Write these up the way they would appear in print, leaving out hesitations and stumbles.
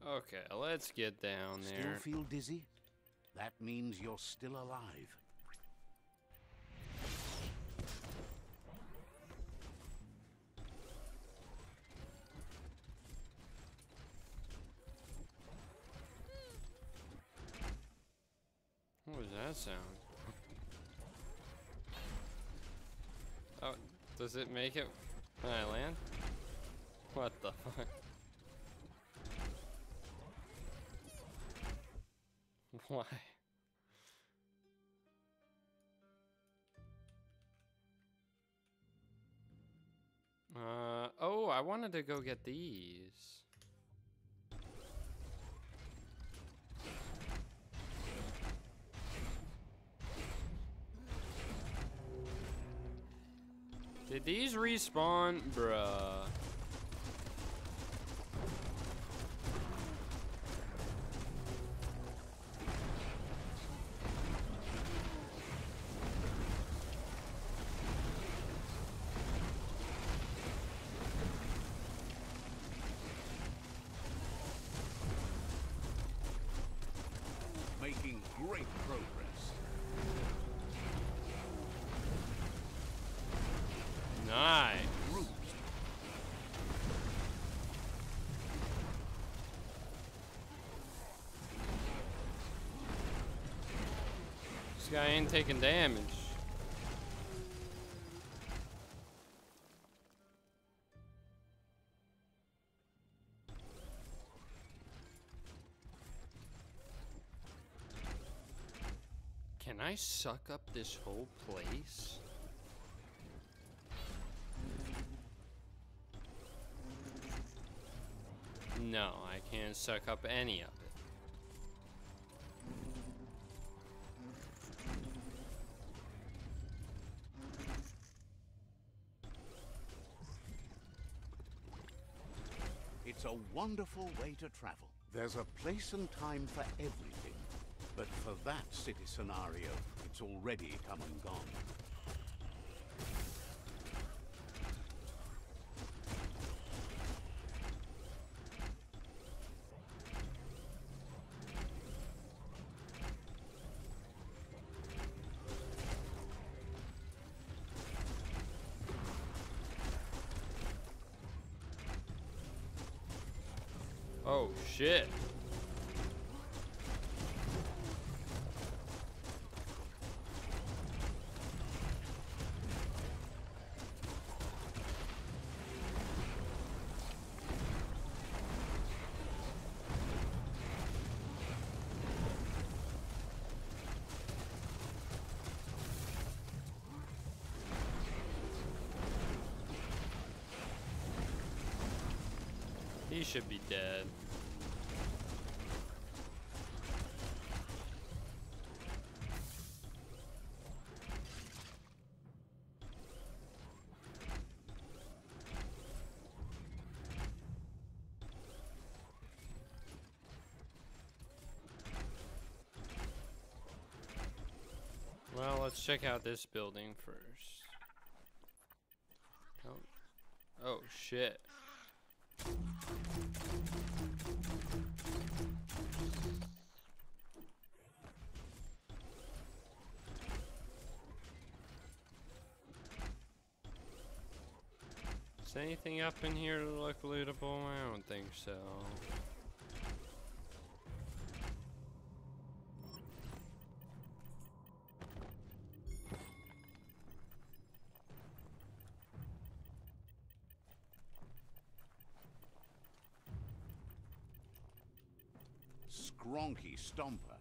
Okay, let's get down Still there. feel dizzy? That means you're still alive. What was that sound? Oh, does it make it when I land? What the fuck? Why? Oh, I wanted to go get these. Did these respawn? Bruh. Making great progress. Nice. Roost. This guy ain't taking damage. Can I suck up this whole place? No, I can't suck up any of it. It's a wonderful way to travel. There's a place and time for everything. But for that city scenario, it's already come and gone. Oh shit. He should be dead. Well, let's check out this building first. Oh, oh shit. Is anything up in here to look lootable? I don't think so. Skronky Stomper.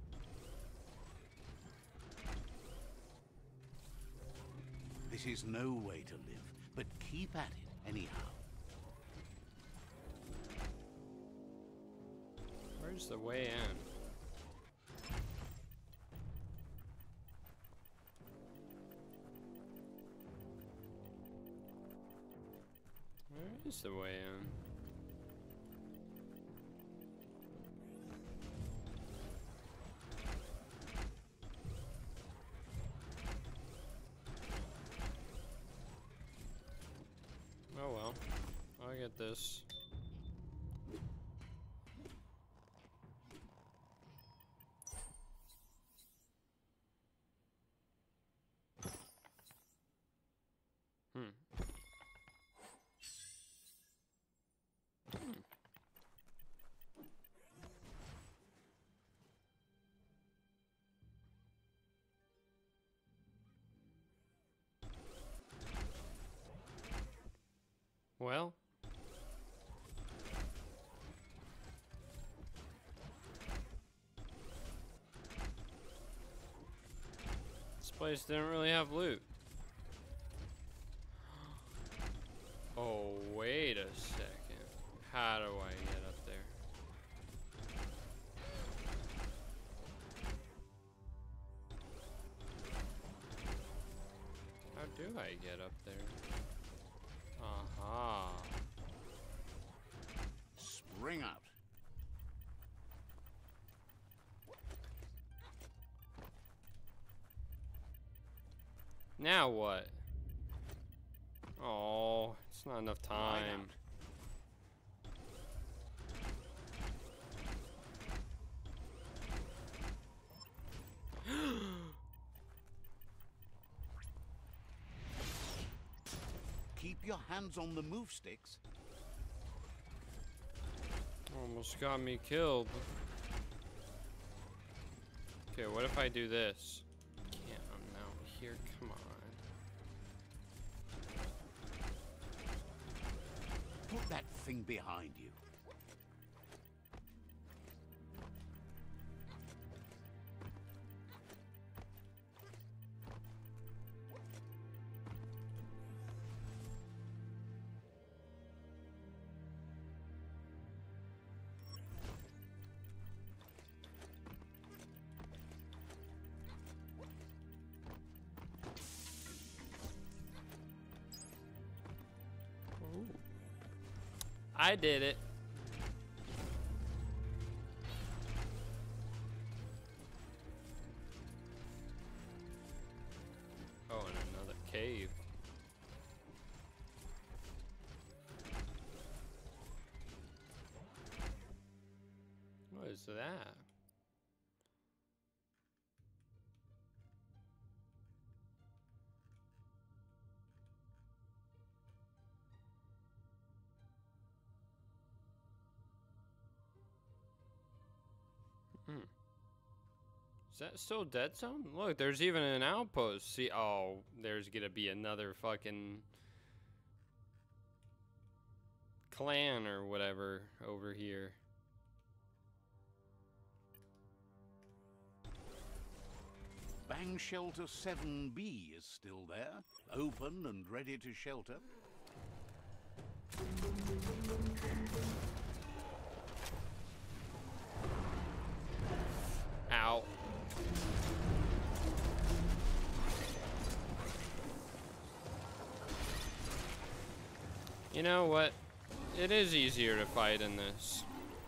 This is no way to live, but keep at it anyhow. Where's the way in? Where is the way in? Oh well, I'll get this. Well. This place didn't really have loot. Oh, wait a second. How do I get up there? How do I get up there? Aha. Spring out. Now what? Oh, it's not enough time. Keep your hands on the move sticks. Almost got me killed. Okay, what if I do this? Can't unmount here, come on. Put that thing behind you. I did it. Oh, and another cave. What is that? Is that still dead zone? Look, there's even an outpost. See, oh, there's gonna be another fucking clan or whatever over here. Bang Shelter 7B is still there, open and ready to shelter. Ow. You know what? It is easier to fight in this.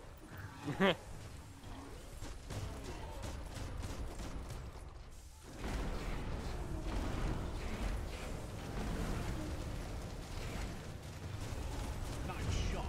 Nice shot.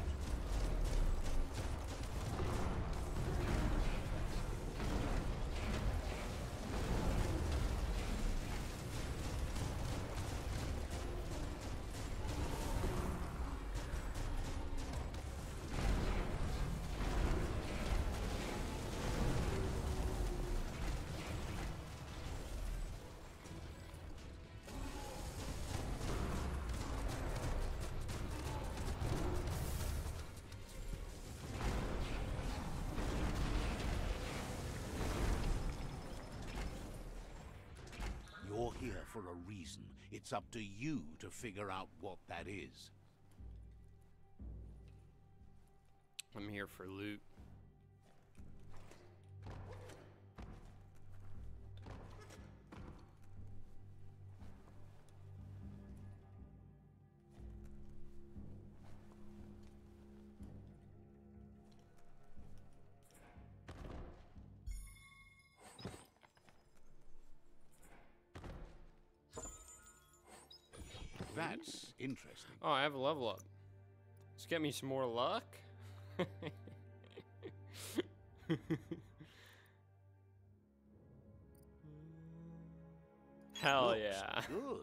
You're here for a reason. It's up to you to figure out what that is. I'm here for loot. That's interesting. Oh, I have a level up. Let's get me some more luck. Hell Looks yeah. Good.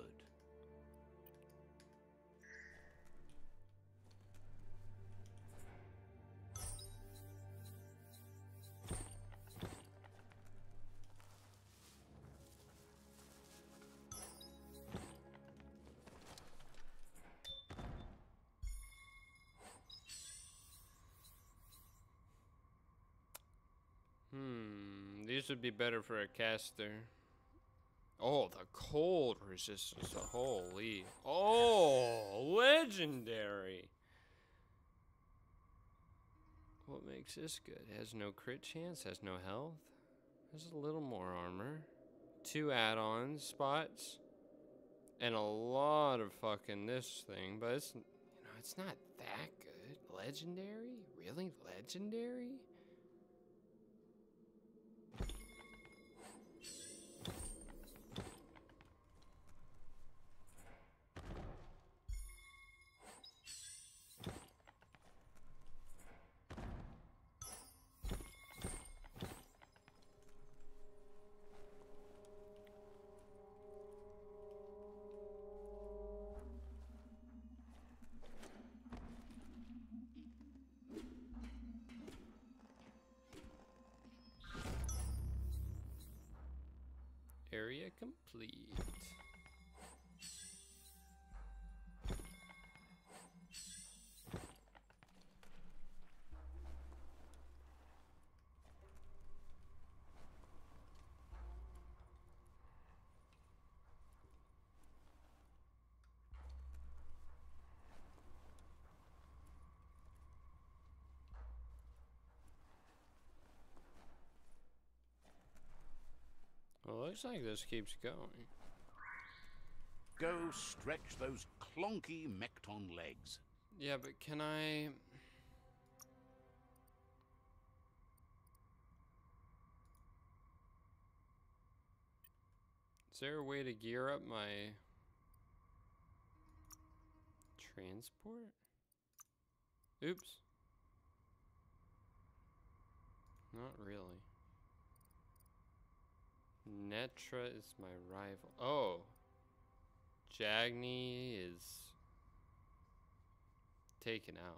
these would be better for a caster. Oh, the cold resistance. Holy. Oh, legendary. What makes this good? It has no crit chance, has no health. Has a little more armor. 2 add-on spots. And a lot of fucking this thing, but it's, you know, it's not that good. Legendary? Really? Legendary? Area complete. Well, looks like this keeps going. Go stretch those clonky Mekton legs. Yeah, but can I... Is there a way to gear up my transport? Oops. Not really. Netra is my rival. Oh. Jagni is taken out.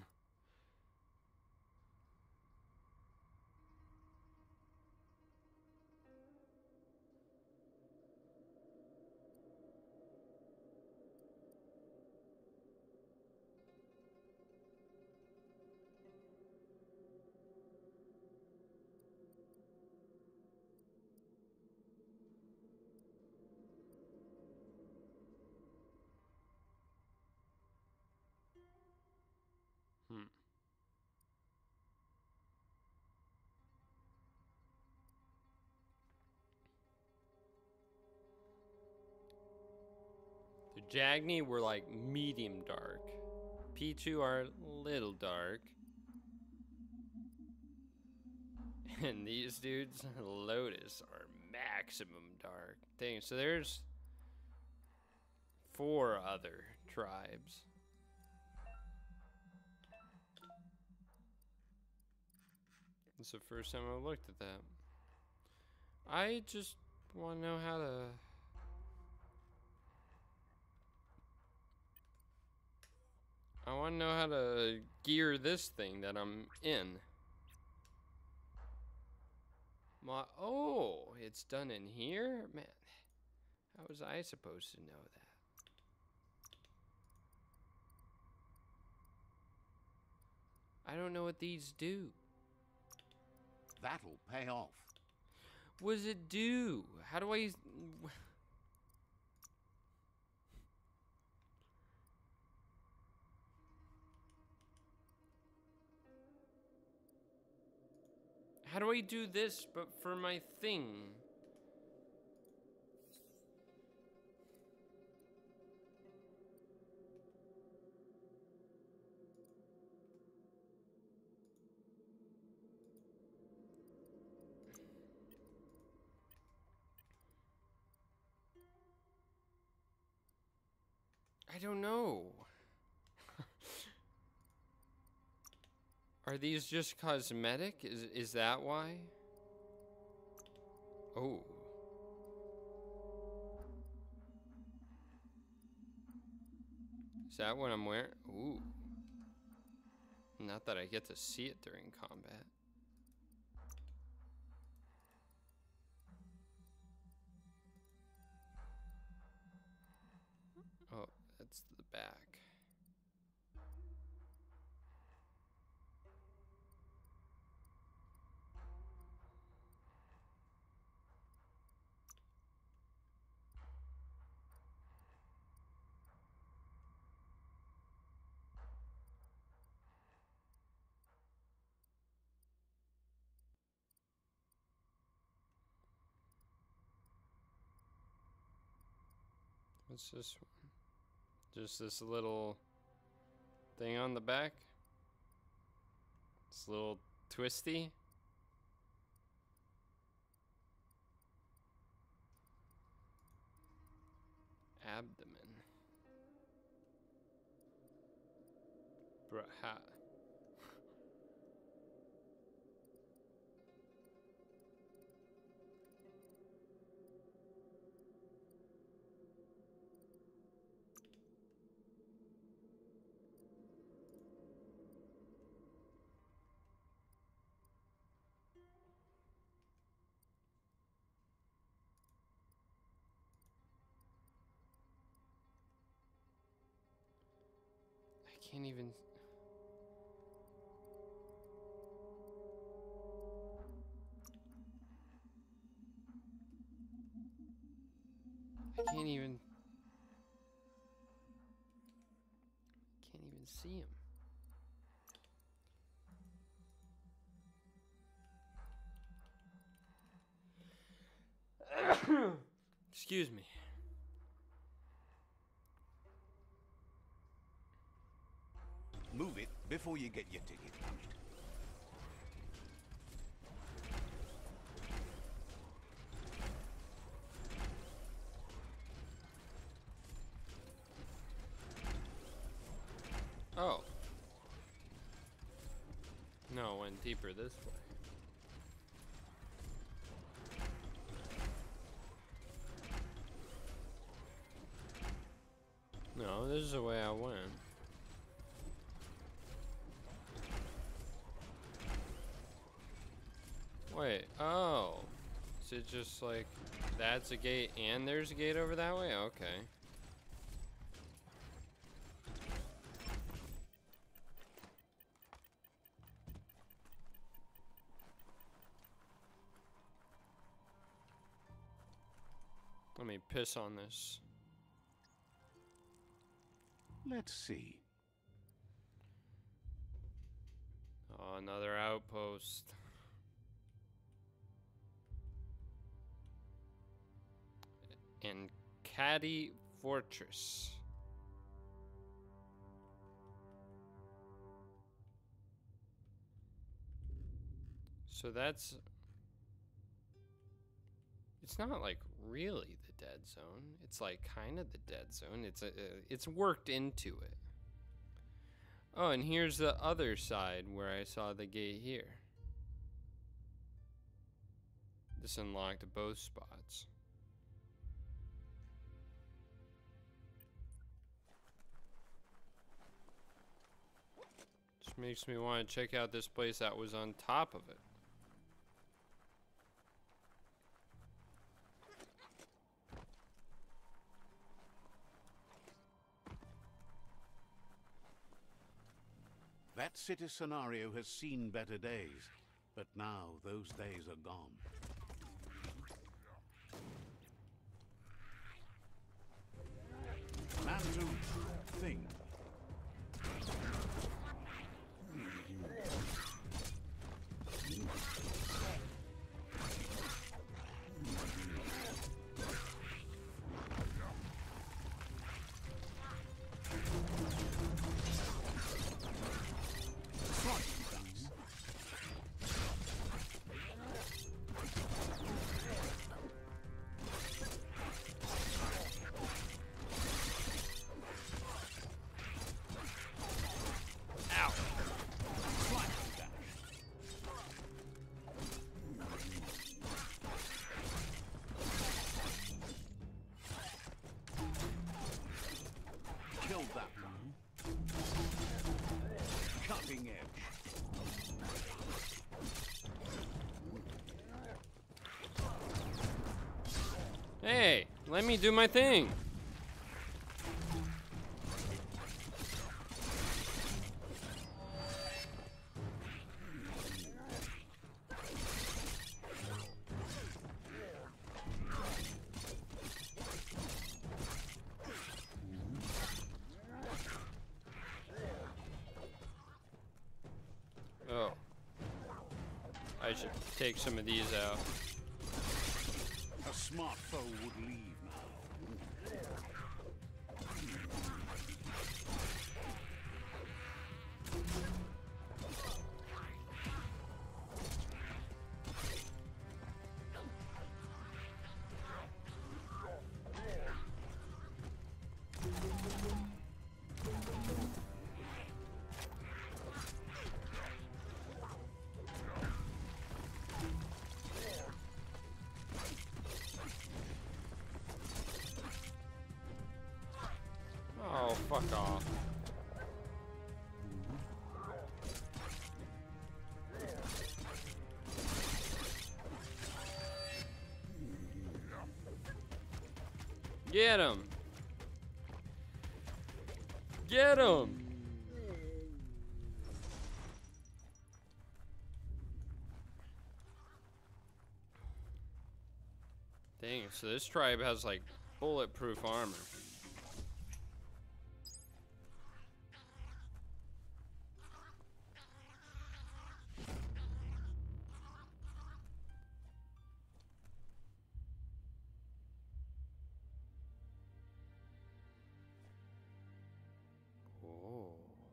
The Jagni were like medium dark. P2 are little dark. And these dudes, Lotus, are maximum dark. Dang, so there's 4 other tribes. It's the first time I've looked at that. I just want to know how to... I want to know how to gear this thing that I'm in. Oh, it's done in here? Man, how was I supposed to know that? I don't know what these do. That'll pay off. What does it do? How do I... How do I do this, but for my thing? I don't know. Are these just cosmetic? Is that why? Oh. Is that what I'm wearing? Ooh. Not that I get to see it during combat. Oh, that's the back. What's this one? Just this little thing on the back? This little twisty? Abdomen. Bruh. I can't even. I can't even. Can't even see him. Excuse me. Move it before you get your ticket punched. Oh. No, it went deeper this way. No, this is the way I went. Wait, oh. Is it just like, that's a gate and there's a gate over that way? Okay. Let me piss on this. Let's see. Oh, another outpost. And Caddy Fortress. So that's... It's not like really the dead zone. It's like kind of the dead zone. It's worked into it. Oh, and here's the other side where I saw the gate here. This unlocked both spots. Just makes me want to check out this place that was on top of it. That city scenario has seen better days, but now those days are gone. Mantu, thing. Killed that one. Cutting edge. Hey, let me do my thing. Oh. I should take some of these out. A smart foe would leave now. Fuck off. Get him! Get him! Dang, so this tribe has like bulletproof armor. Oh.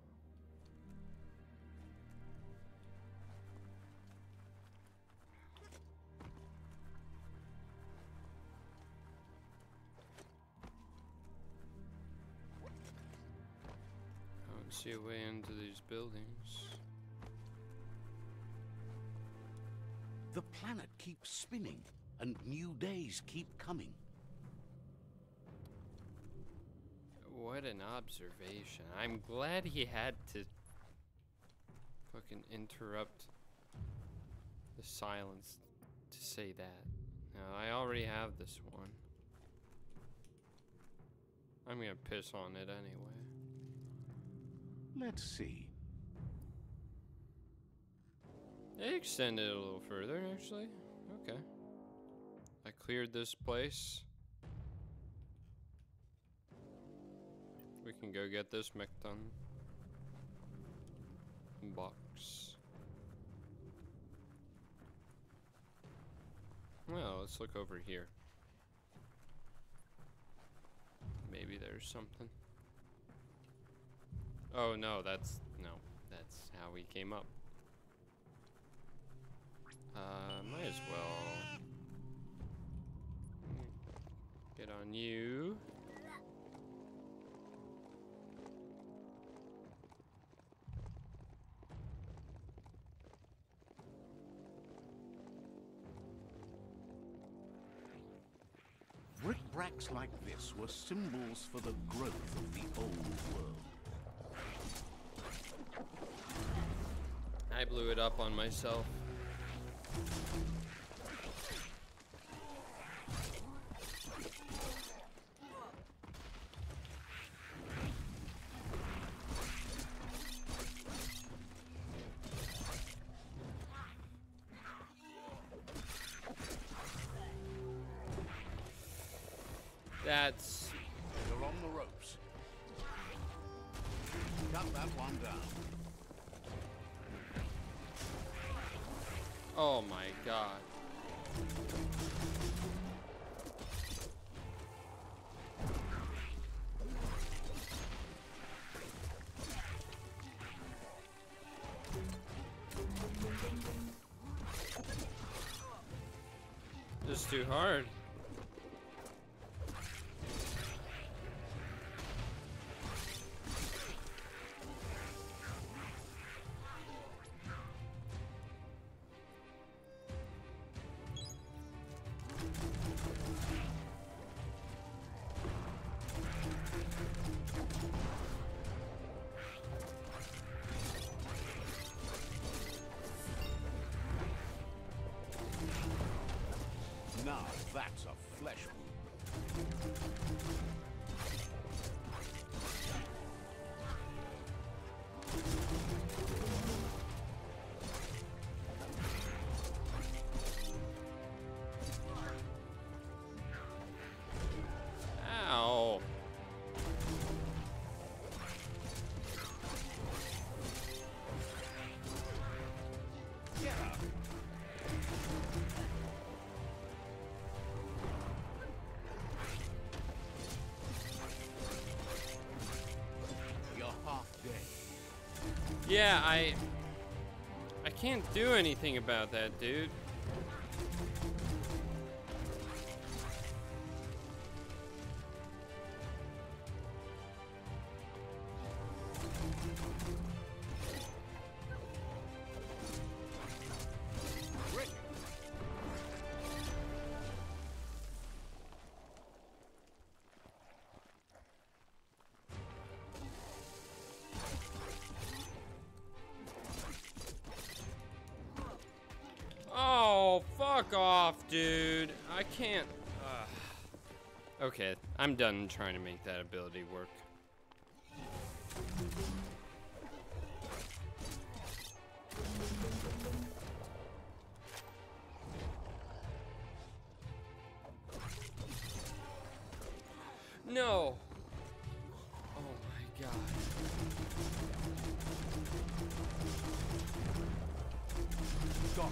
I don't see a way into these buildings. The planet keeps spinning, and new days keep coming. What an observation. I'm glad he had to fucking interrupt the silence to say that. Now, I already have this one. I'm gonna piss on it anyway. Let's see. It extended a little further, actually. Okay. I cleared this place. We can go get this Mekton box. Well, let's look over here. Maybe there's something. Oh no, that's how we came up. Might as well get on you. Brickbracks like this were symbols for the growth of the old world. I blew it up on myself. That's... They're on the ropes. Cut that one down. Oh my god. This is too hard. Now that's a flesh wound. Ow. Get up. You're half dead. Yeah, I can't do anything about that, dude. Rick. Fuck off, dude. I can't. Okay, I'm done trying to make that ability work. No. Oh my god. Stop.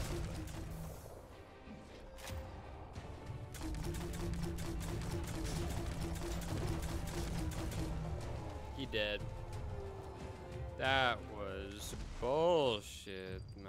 He dead. That was bullshit, man.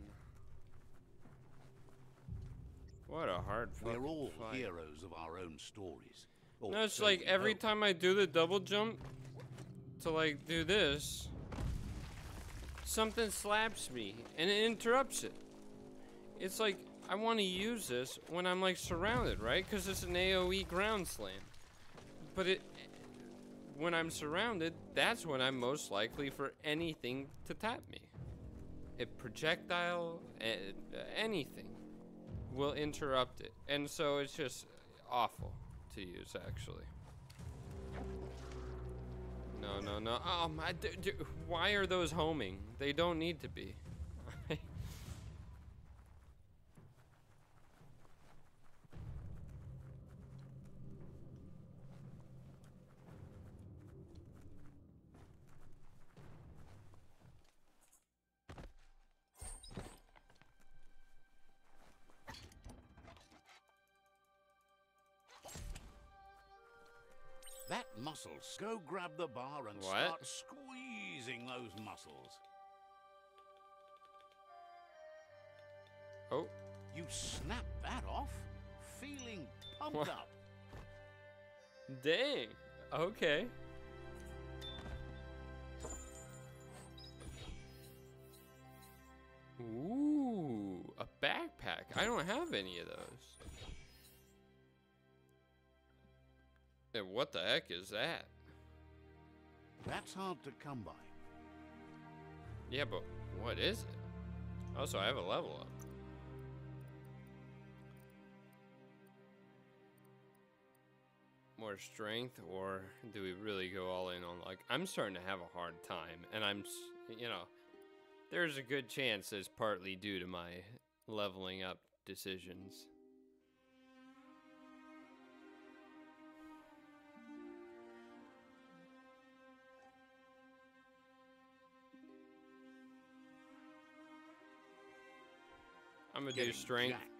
What a hard fucking We're all fight. heroes of our own stories. Or No, it's so like we every hope. time I do the double jump to like do this, something slaps me and it interrupts it. It's like I want to use this when I'm like surrounded, right? Because it's an AoE ground slam. But when I'm surrounded, that's when I'm most likely for anything to tap me. A projectile, anything will interrupt it. And so it's just awful to use, actually. No, no, no. Oh my, why are those homing? They don't need to be. That muscles. Go grab the bar and What? start squeezing those muscles. Oh, You snap that off, feeling pumped What? up. dang. Okay. Ooh, a backpack. I don't have any of those. And what the heck is that? That's hard to come by. Yeah, but what is it? Also, I have a level up. More strength, or do we really go all in on, like, I'm starting to have a hard time, and you know, there's a good chance it's partly due to my leveling up decisions. I'm gonna do Getting strength. jacked.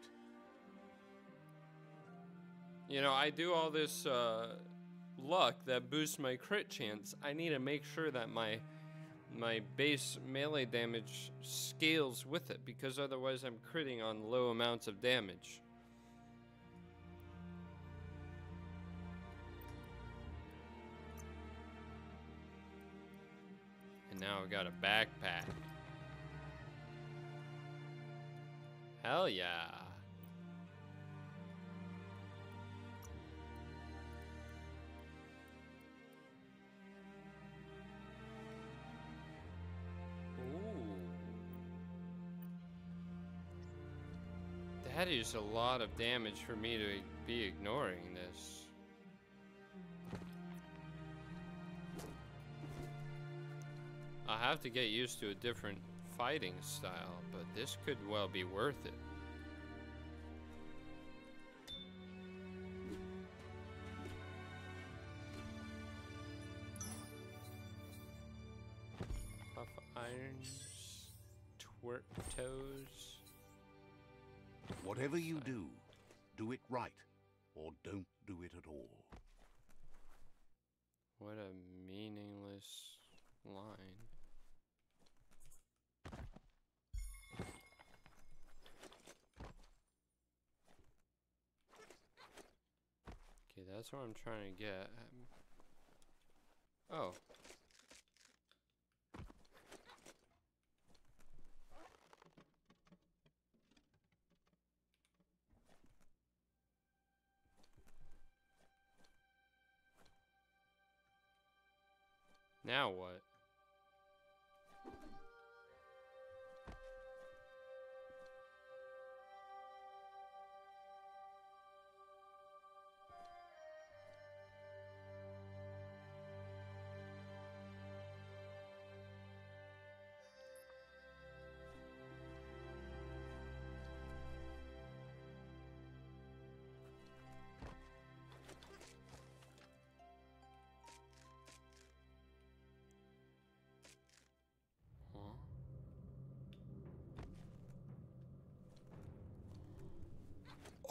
You know, I do all this luck that boosts my crit chance. I need to make sure that my base melee damage scales with it, because otherwise I'm critting on low amounts of damage. And now I've got a backpack. Hell yeah. Ooh. That is a lot of damage for me to be ignoring this. I'll have to get used to a different fighting style, but this could well be worth it. Puff irons, twerk toes. Whatever you do it right, or don't do it at all. What a meaningless line. Okay, that's what I'm trying to get. Oh. Now what?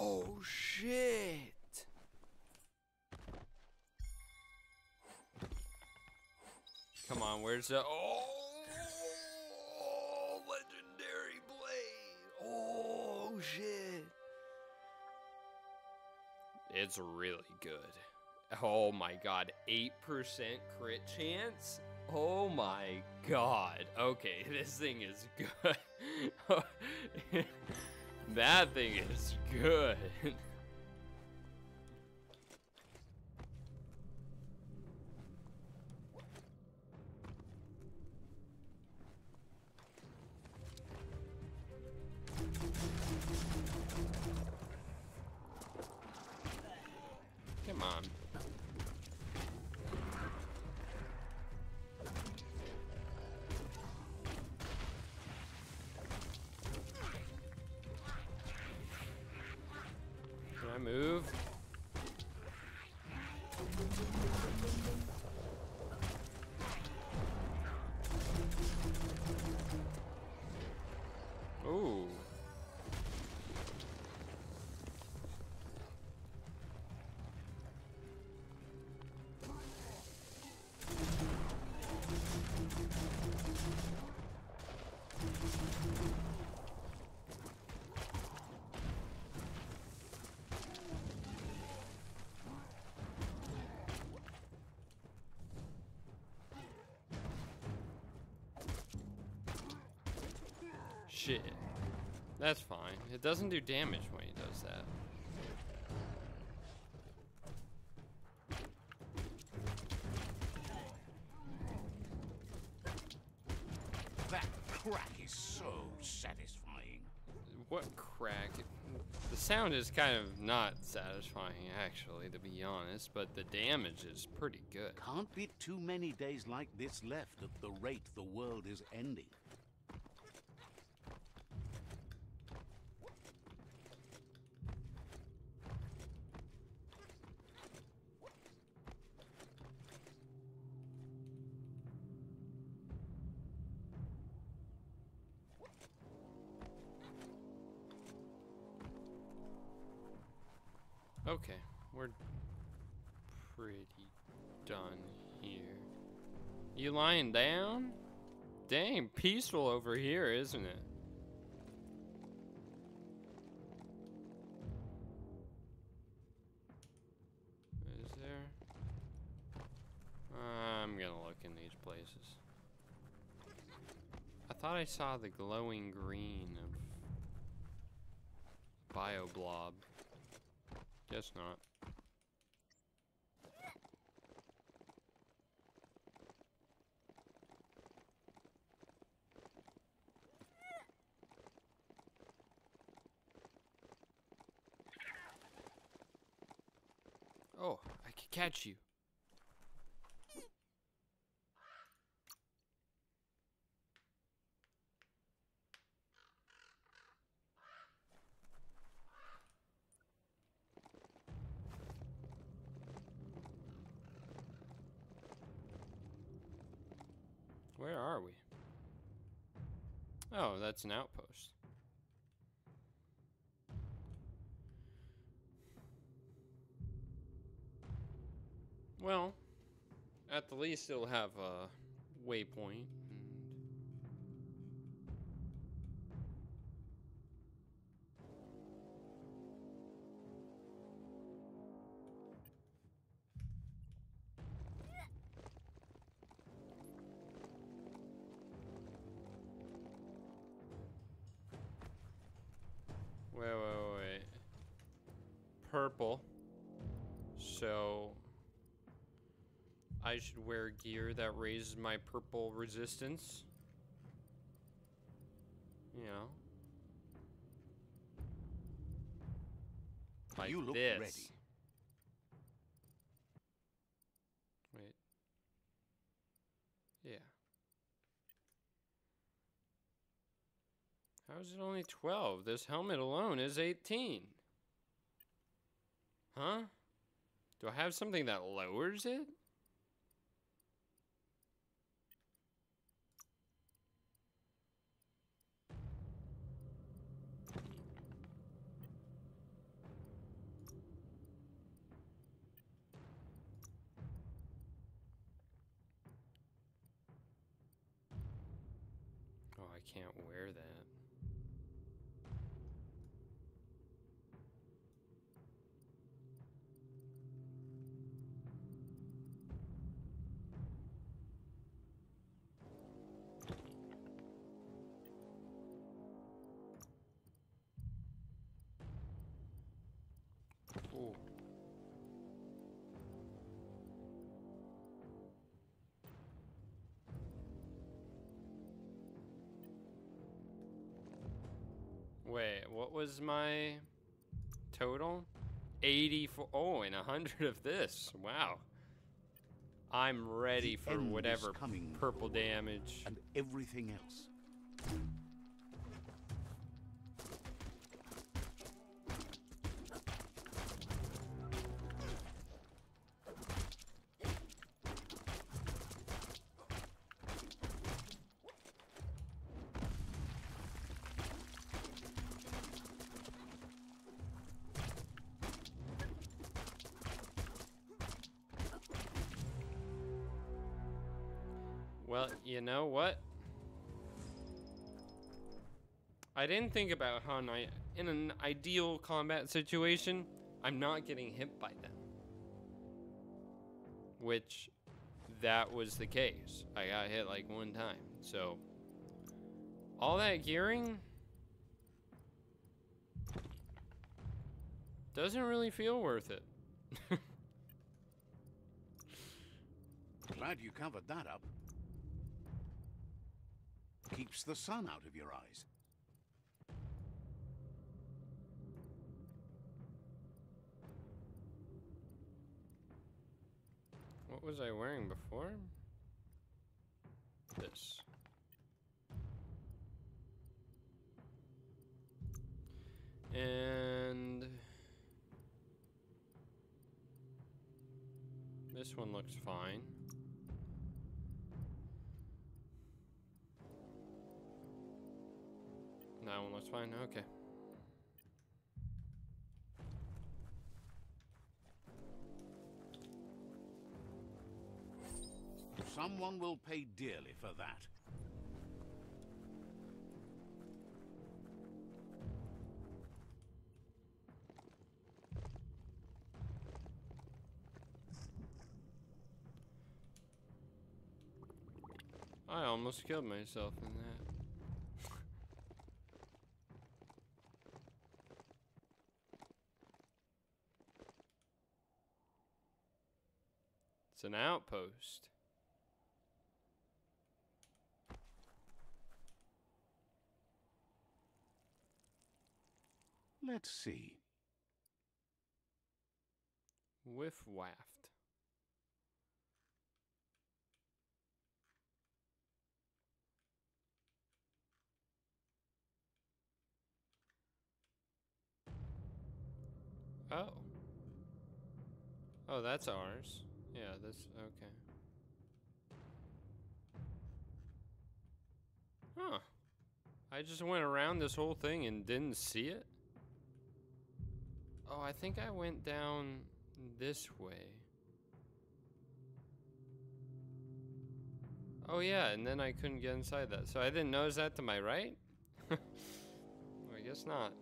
Oh shit! Come on, where's the... Oh! Legendary blade! Oh shit! It's really good. Oh my god, 8% crit chance? Oh my god. Okay, this thing is good. That thing is good. Come on. Can I move? Ooh. Shit. That's fine. It doesn't do damage when he does that. That crack is so satisfying. What crack? The sound is kind of not satisfying, actually, to be honest, but the damage is pretty good. Can't be too many days like this left at the rate the world is ending. Okay, we're pretty done here. You lying down? Dang, peaceful over here, isn't it? Is there? I'm gonna look in these places. I thought I saw the glowing green of Bioblob. Guess not. Oh, I can catch you. Where are we? Oh, that's an outpost. Well, at the least it'll have a waypoint. Wait. Purple. So I should wear gear that raises my purple resistance. You know. Like You look this. ready. Wait. Yeah. How is it only 12? This helmet alone is 18. Huh? Do I have something that lowers it? can't wear that. Ooh. Wait, what was my total? 84. Oh, and 100 of this. Wow. I'm ready The for end is whatever coming, purple the world, damage. and everything else. Well, you know what? I didn't think about how in an ideal combat situation, I'm not getting hit by them. Which, that was the case. I got hit like one time. So, all that gearing doesn't really feel worth it. Glad you covered that up. Keeps the sun out of your eyes. What was I wearing before? This. And this one looks fine. That one looks fine. Okay. Someone will pay dearly for that. I almost killed myself in that. It's an outpost. Let's see. Whiff waft. Oh. Oh, that's ours. Yeah, this, okay. Huh. I just went around this whole thing and didn't see it? Oh, I think I went down this way. Oh yeah, and then I couldn't get inside that. So I didn't notice that to my right? Well, I guess not.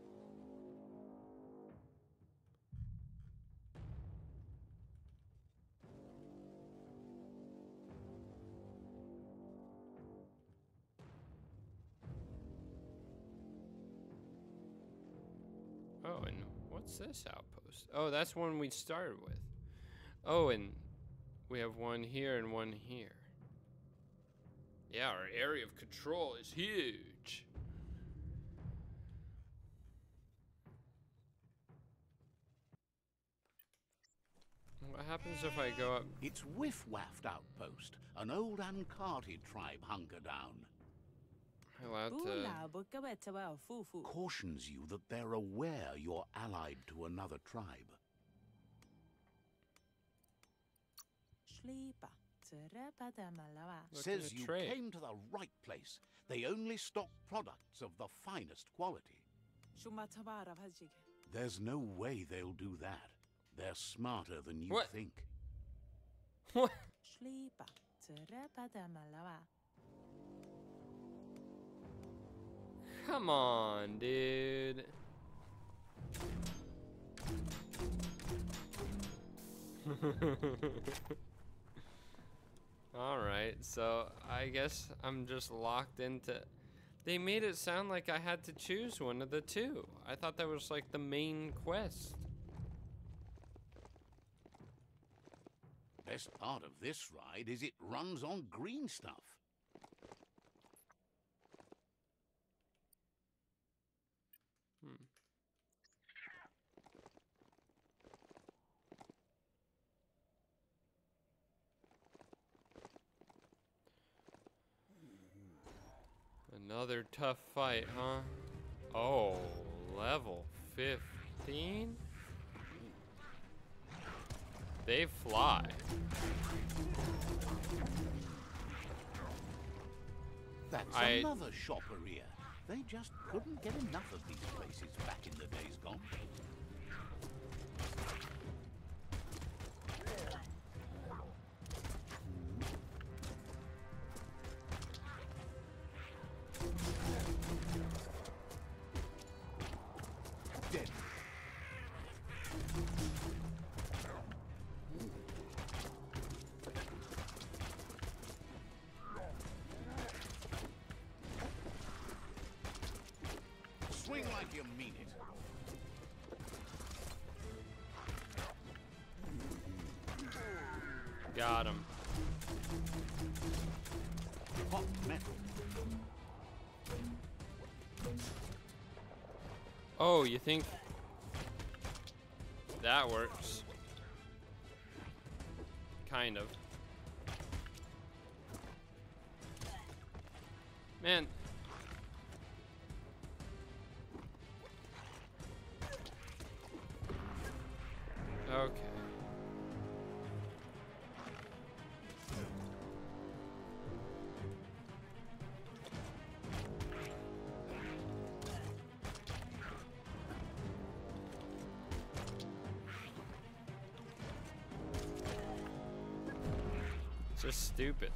Oh, and what's this outpost? Oh, that's one we started with. Oh, and we have one here and one here. Yeah, our area of control is huge. What happens if I go up? It's Whiff-Waft Outpost, an old Ankati tribe hunker down. Allowed to... Cautions you that they're aware you're allied to another tribe. Says you came to the right place. They only stock products of the finest quality. There's no way they'll do that. They're smarter than you think. What? Come on, dude. Alright, so I guess I'm just locked into... They made it sound like I had to choose one of the two. I thought that was like the main quest. Best part of this ride is it runs on green stuff. Another tough fight, huh? Oh, level 15? They fly. That's another shopperia. They just couldn't get enough of these places back in the days gone. Dead. Swing like you mean it. Got him. Hot metal. Oh, you think that works? Kind of. Man. Okay. It's just stupid.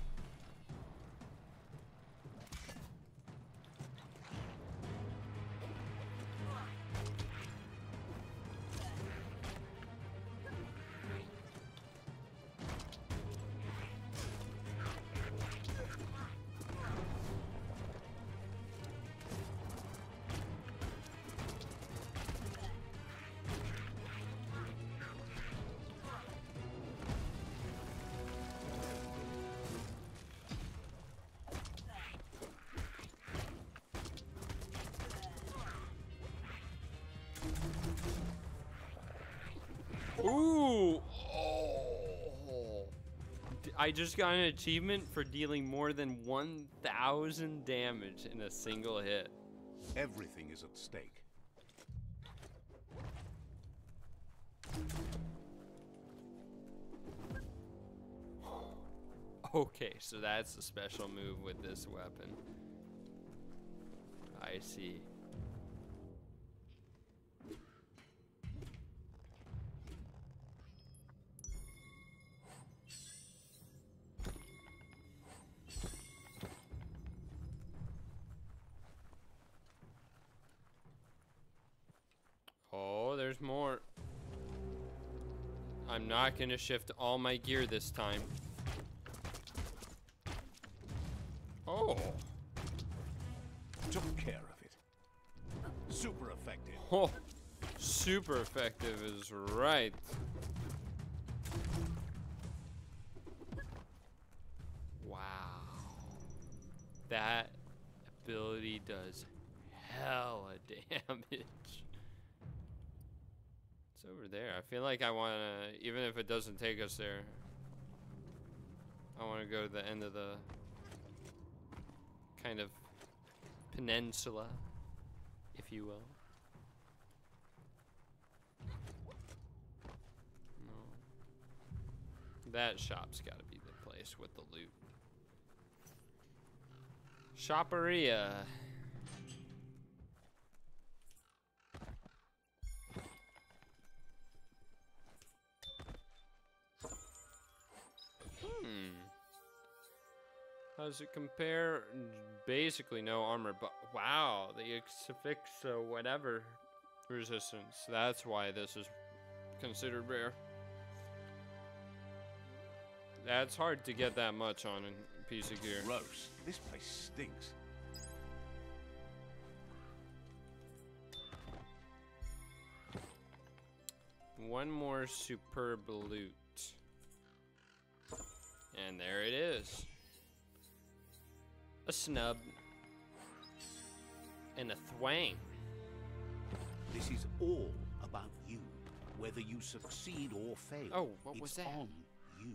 Ooh! Oh. I just got an achievement for dealing more than 1,000 damage in a single hit. Everything is at stake. Okay, so that's a special move with this weapon. I see. Oh, there's more. I'm not gonna shift all my gear this time. Oh. Took care of it. Super effective. Oh, super effective is right. Wow. That ability does hella damage. It's over there. I feel like I want to, even if it doesn't take us there, I want to go to the end of the kind of peninsula, if you will. No. That shop's got to be the place with the loot. Shopperia. How does it compare? Basically no armor, but Wow, the Asphyxia whatever resistance. That's why this is considered rare. That's hard to get that much on a piece of gear. Gross. This place stinks. One more superb loot. And there it is. A snub. And a thwang. This is all about you. Whether you succeed or fail. Oh, what was that? It's on you.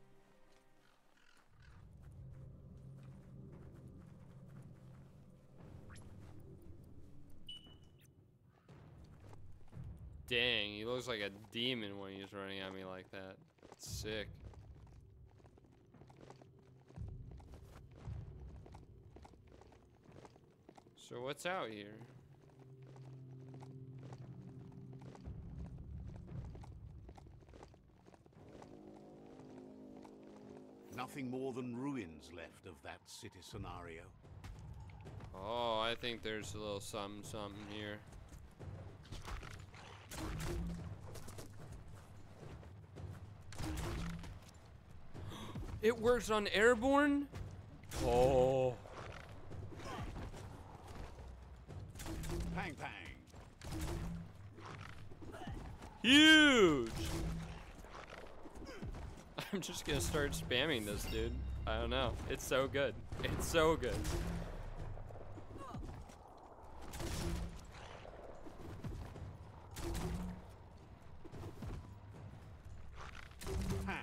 Dang, he looks like a demon when he's running at me like that. It's sick. So what's out here? Nothing more than ruins left of that city scenario. Oh, I think there's a little something here. It works on airborne? Oh. Pang pang. Huge! I'm just gonna start spamming this, dude. I don't know. It's so good. It's so good. Pang.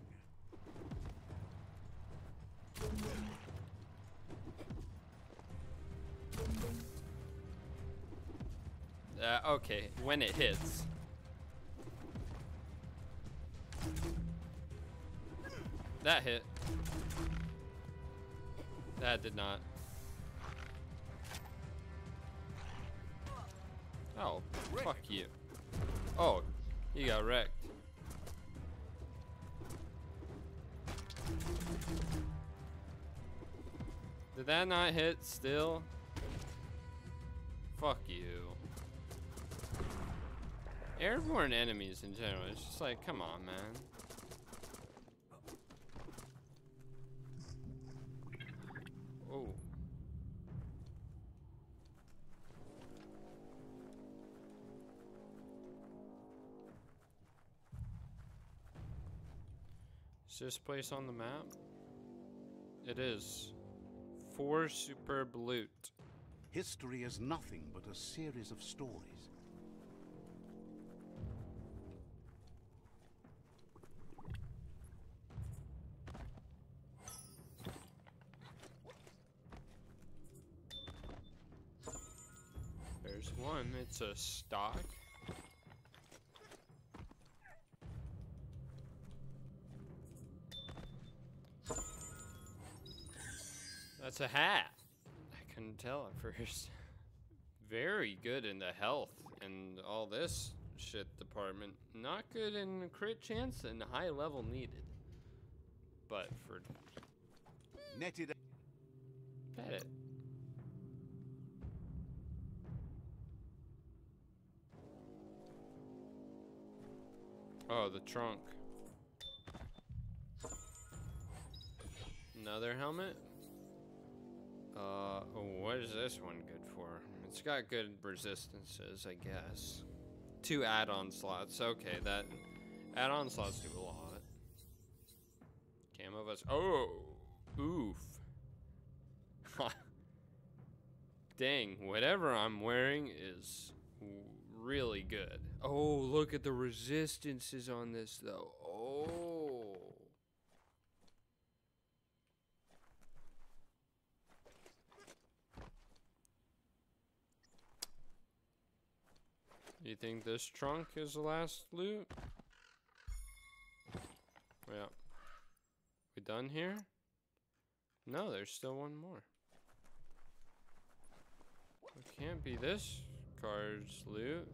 Okay, when it hits. That hit. That did not. Oh, fuck you. Oh, you got wrecked. Did that not hit still? Fuck you. Airborne enemies in general, it's just like, come on, man. Oh. Is this place on the map? It is. 4 superb loot. History is nothing but a series of stories. There's one. It's a stock. That's a hat. I couldn't tell at first. Very good in the health and all this shit department. Not good in crit chance and high level needed. But for Netted. pet it. Oh, the trunk. Another helmet. What is this one good for? It's got good resistances, I guess. 2 add-on slots. Okay, that add-on slots do a lot. Camo vest. Oh, oof. Dang, whatever I'm wearing is really good. Oh, look at the resistances on this, though. Oh. You think this trunk is the last loot? Yeah. We done here? No, there's still one more. It can't be this car's loot.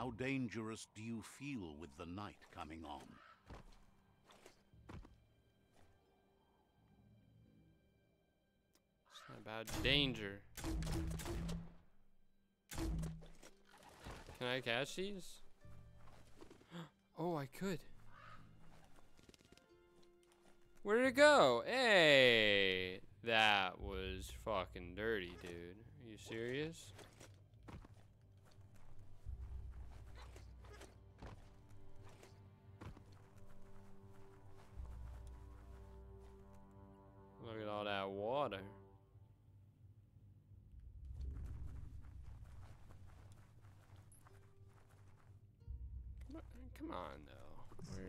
How dangerous do you feel with the night coming on? It's not about danger. Can I catch these? Oh, I could. Where did it go? Hey! That was fucking dirty, dude. Are you serious? Look at all that water. Come on, though. Where?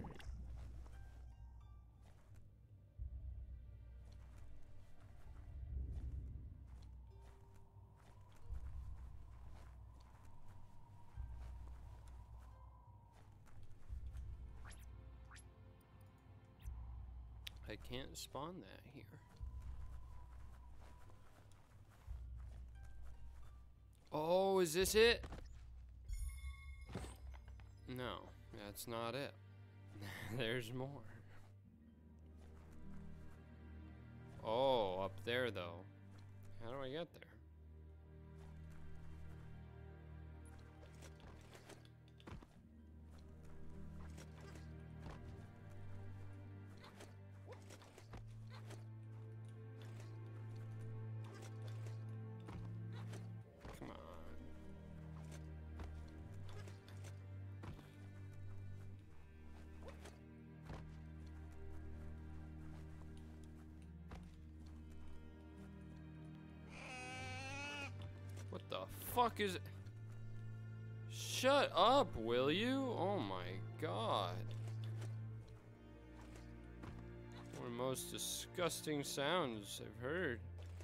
I can't spawn that here. Oh, is this it? No, that's not it. There's more. Oh, up there though. How do I get there? Come on. What the fuck is it? Shut up, will you? Oh my god. One of the most disgusting sounds I've heard.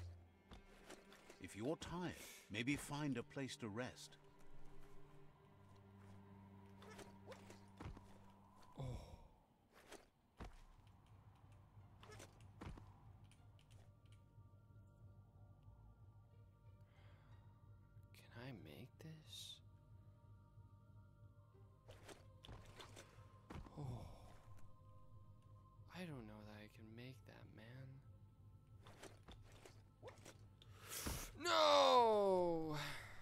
If you're tired, maybe find a place to rest. Oh. Can I make this? Oh. I don't know that I can make that, man. No!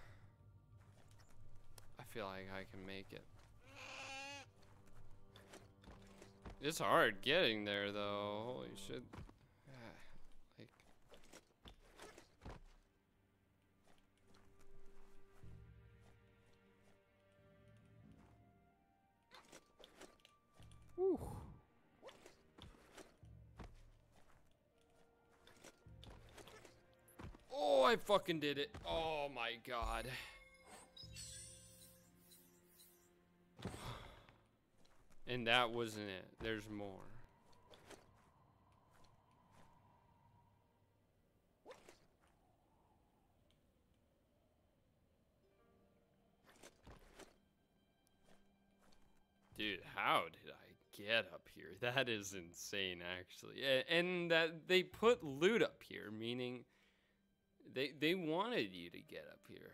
I feel like I can make it. It's hard getting there, though. Holy shit. Like... Whew. Oh, I fucking did it. Oh my god. And that wasn't it. There's more. Dude, how did I get up here? That is insane, actually. And that they put loot up here, meaning they wanted you to get up here.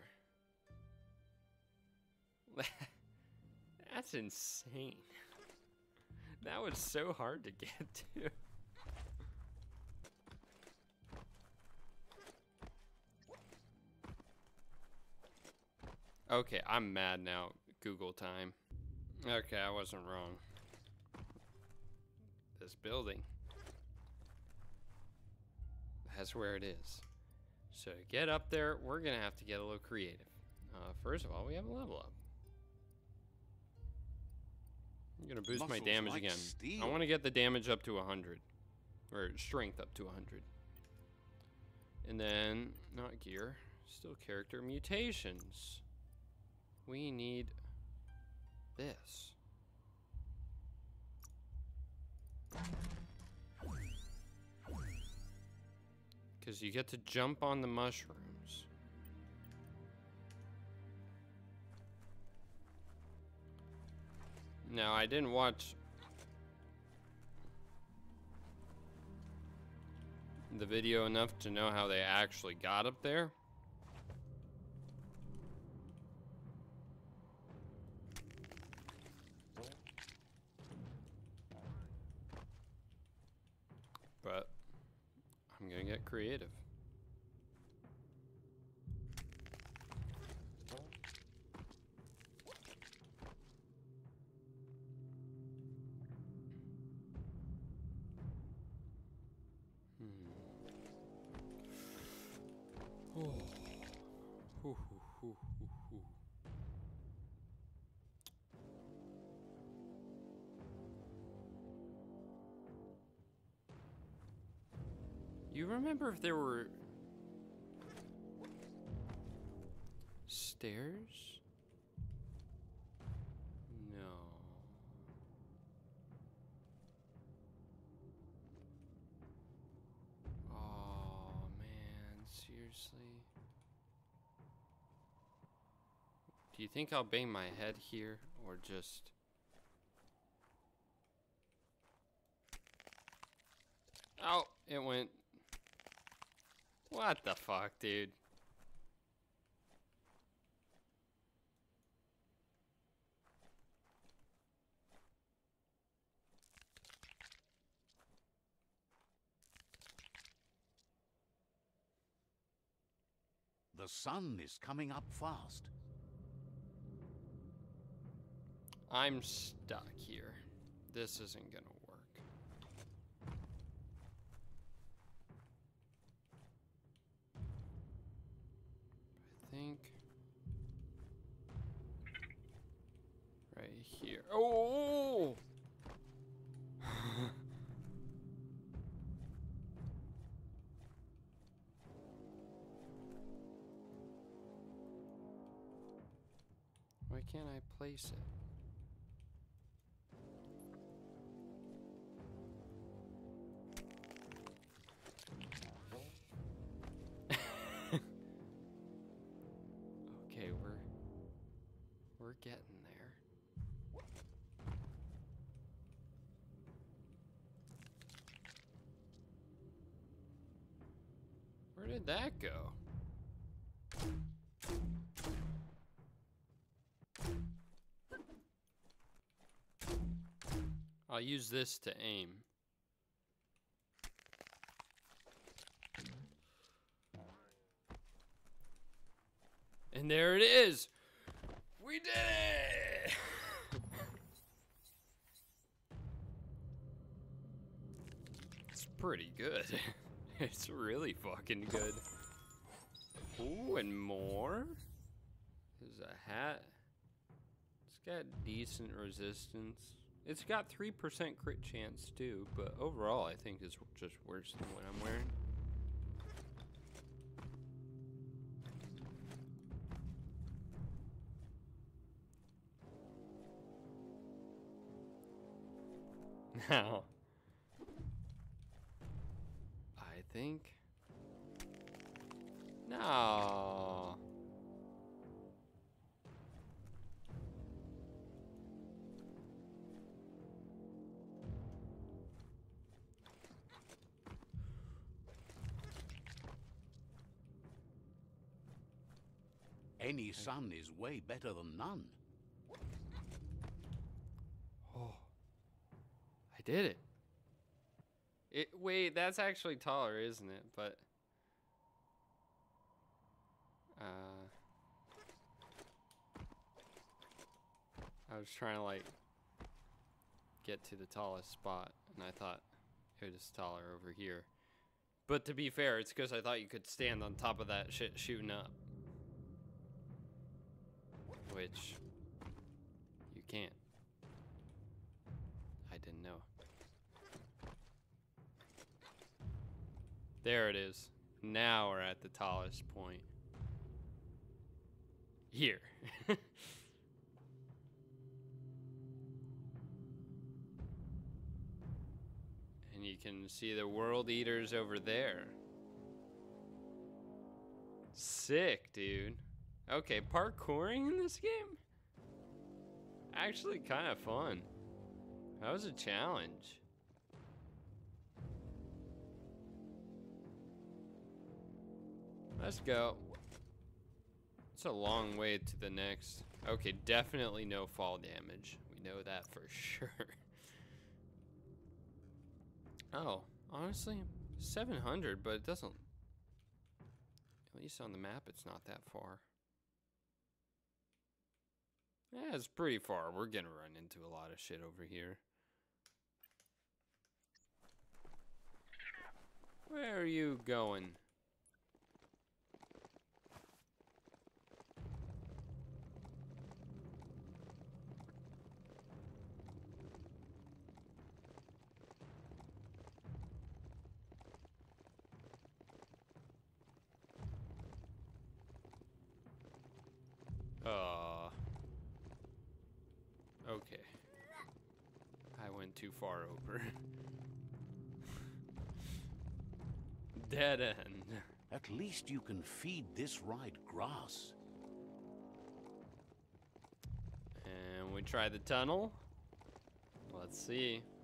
That's insane. That was so hard to get to. Okay, I'm mad now. Google time. Okay, I wasn't wrong. This building. That's where it is. So to get up there, we're gonna have to get a little creative. First of all, we have a level up. I'm gonna boost my damage again. I want to get the damage up to 100. Or strength up to 100. And then, not gear, still character mutations. We need this. Because you get to jump on the mushrooms. Now, I didn't watch the video enough to know how they actually got up there. Get creative. Oh. Hoo, hoo, hoo, hoo, hoo. You remember if there were stairs? No. Oh man, seriously? Do you think I'll bang my head here or just... Oh, it went... What the fuck, dude? The sun is coming up fast. I'm stuck here. This isn't gonna work. I think right here. Oh! Why can't I place it? Okay, we're getting there. Where did that go? I'll use this to aim. And there it is! We did it! It's pretty good. It's really fucking good. Ooh, and more? There's a hat. It's got decent resistance. It's got 3% crit chance too, but overall I think it's just worse than what I'm wearing. Now, I think... No. Any sun is way better than none. Oh, I did it. Wait, that's actually taller, isn't it? But I was trying to like get to the tallest spot, and I thought it was taller over here. But to be fair, it's because I thought you could stand on top of that shit shooting up, which you can't. I didn't know. There it is. Now we're at the tallest point. Here. And you can see the world eaters over there. Sick, dude. Okay, parkouring in this game? Actually kind of fun. That was a challenge. Let's go. It's a long way to the next. Okay, definitely no fall damage. We know that for sure. Oh, honestly, 700, but it doesn't... At least on the map, it's not that far. Yeah, it's pretty far. We're gonna run into a lot of shit over here. Where are you going? Okay. I went too far over. Dead end. At least you can feed this ride grass. And we try the tunnel. Let's see.